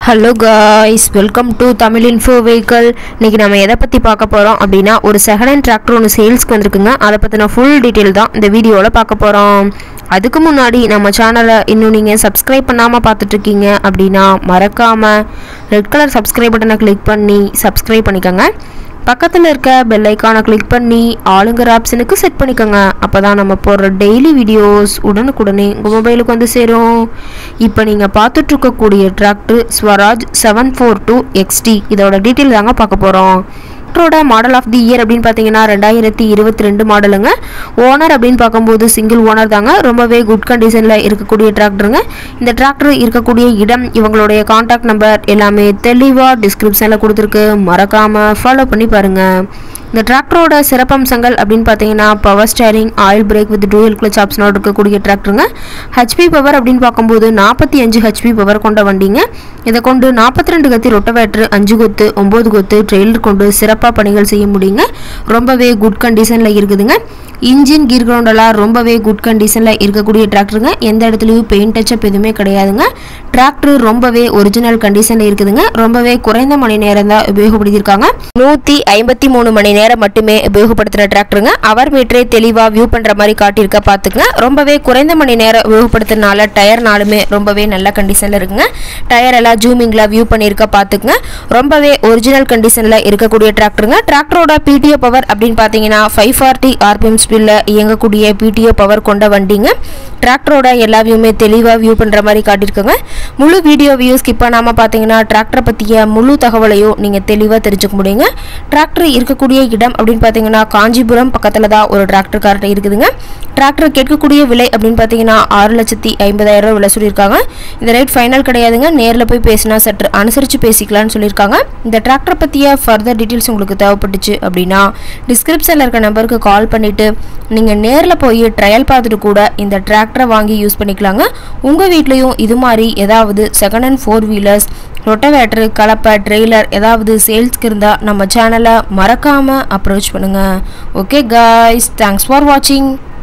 Hello guys, welcome to Tamil Info Vehicle. இன்னைக்கு நாம எதை பத்தி பார்க்க போறோம் அப்படினா ஒரு செகண்ட் ஹேண்ட் டிராக்டர் ஒன்னு சேல்ஸ்க்கு வந்திருக்குங்க. அத பத்தின full detail தான் இந்த வீடியோல பார்க்க போறோம். அதுக்கு முன்னாடி நம்ம சேனலை இன்னும் நீங்க subscribe பண்ணாம பார்த்துட்டு இருக்கீங்க அப்படினா மறக்காம ரெட் கலர் subscribe பட்டனை கிளிக் பண்ணி subscribe பண்ணிக்கங்க. பக்கத்துல இருக்க பெல் ஐகானை கிளிக் பண்ணி ஆளுங்கற ஆப்ஷனுக்கு செட் பண்ணிக்கங்க. அப்பதான் நம்ம போற டெய்லி வீடியோஸ் உடனுக்குடனே உங்க மொபைலுக்கு வந்து சேரும். இப்போ நீங்க பார்த்துட்டு இருக்க கூடிய டிராக்டர் ஸ்வராஜ் 742 XT இதோட டீடைல் தாங்க பார்க்க போறோம். டிராக்டரோட மாடல் ஆஃப் தி இயர் அப்படினு பாத்தீங்கன்னா 2022 மாடலுங்க. ஓனர் அப்படினு பாக்கும்போது சிங்கிள் ஓனர் தாங்க. ரொம்பவே குட் கண்டிஷன்ல இருக்கக்கூடிய டிராக்டருங்க. இந்த டிராக்டர் இருக்கக்கூடிய இடம் இவங்களுடைய கான்டாக்ட் நம்பர் எல்லாமே தெளிவா டிஸ்கிரிப்ஷன்ல கொடுத்திருக்கு. மறக்காம ஃபாலோ பண்ணி பாருங்க. இந்த டிராக்டரோட சிறப்பம்சங்கள் அப்படினு பாத்தீங்கன்னா power steering, oil brake with dual clutch ஆப்ஷனோட இருக்கக்கூடிய டிராக்டருங்க. ஹெச்பி பவர் அப்படினு பாக்கும்போது 45 ஹெச்பி பவர் கொண்ட வண்டிங்க. இத கொண்டு 42 கத்தி ரொட்டவேட்டர், 5 கொத்து, 9 கொத்து ட்ரெய்லர் கொண்டு சிறப்பா பணிகள் செய்ய முடியுங்க. ரொம்பவே குட் கண்டிஷன்ல இருக்குதுங்க. இன்ஜின் கீர் கிரவுண்ட் எல்லாம் ரொம்பவே குட் கண்டிஷன்ல இருக்கக்கூடிய டிராக்டருங்க. எந்த இடத்துலயும் பெயிண்ட் டச்சப் எதுவுமே கிடையாதுங்க. டிராக்டர் ரொம்பவே ஒரிஜினல் கண்டிஷன்ல இருக்குதுங்க. ரொம்பவே குறைந்த மணி நேரம் தான் உபயோகப்படுத்திருக்காங்க. 153 மணி நேரம் மட்டுமே உபயோகப்படுத்தின டிராக்டருங்க. அவர் மீட்டரே தெளிவா வியூ பண்ற மாதிரி காட்டியிருக்க பாத்துக்கங்க. ரொம்பவே குறைந்த மணி நேரம் உபயோகப்படுத்தினால டயர் நாளுமே ரொம்பவே நல்ல கண்டிஷன்ல இருக்குங்க. டயர் எல்லாம் ஜூமிங்ல வியூ பண்ணியிருக்க பாத்துக்கங்க. ரொம்பவே ஒரிஜினல் கண்டிஷன்ல இருக்கக்கூடிய டிராக்டருங்க. டிராக்டரோட பிடிஓ பவர் அப்படின்னு பாத்தீங்கன்னா 540 RPM ஸ்பீட்ல இயங்கக்கூடிய பிடிஓ பவர் கொண்ட வண்டிங்க. டிராக்டரோட எல்லா வியூமே தெளிவா வியூ பண்ற மாதிரி காட்டியிருக்காங்க. முழு வீடியோ வியூ ஸ்கிப் பண்ணாம பாத்தீங்கன்னா டிராக்டரை பத்திய முழு தகவலையும் நீங்க தெளிவா தெரிஞ்சுக்க முடியுங்க. டிராக்டர் இருக்கக்கூடிய இடம் அப்படின்னு பாத்தீங்கன்னா காஞ்சிபுரம் பக்கத்துல தான் ஒரு டிராக்டர் கார்ட்ட இருக்குதுங்க. டிராக்டர் கேட்கக்கூடிய விலை அப்படின்னு பாத்தீங்கன்னா 6,50,000 விலை சொல்லியிருக்காங்க. இந்த ரேட் ஃபைனல் கிடையாதுங்க. நேர்ல போய் பேசினா சற்று அனுசரிச்சு பேசிக்கலாம்னு சொல்லியிருக்காங்க. இந்த டிராக்டர் பத்திய ஃபர்தர் டீடைல்ஸ் உங்களுக்கு தேவைப்பட்டுச்சு அப்படின்னா டிஸ்கிரிப்ஷன்ல இருக்க நம்பருக்கு கால் பண்ணிட்டு நீங்க நேர்ல போய் ட்ரையல் பார்த்துட்டு கூட இந்த டிராக்டரை வாங்கி யூஸ் பண்ணிக்கலாங்க. உங்க வீட்லயும் இது மாதிரி ஏதாவது செகண்ட் ஹேண்ட் 4 வீலர்ஸ், ரொட்டவேட்டர், கலப்பை, ட்ரெய்லர் ஏதாவது சேல்ஸ்க்கு இருந்தா நம்ம சேனலை மறக்காம அப்ரோச் பண்ணுங்க. Okay guys, thanks for watching.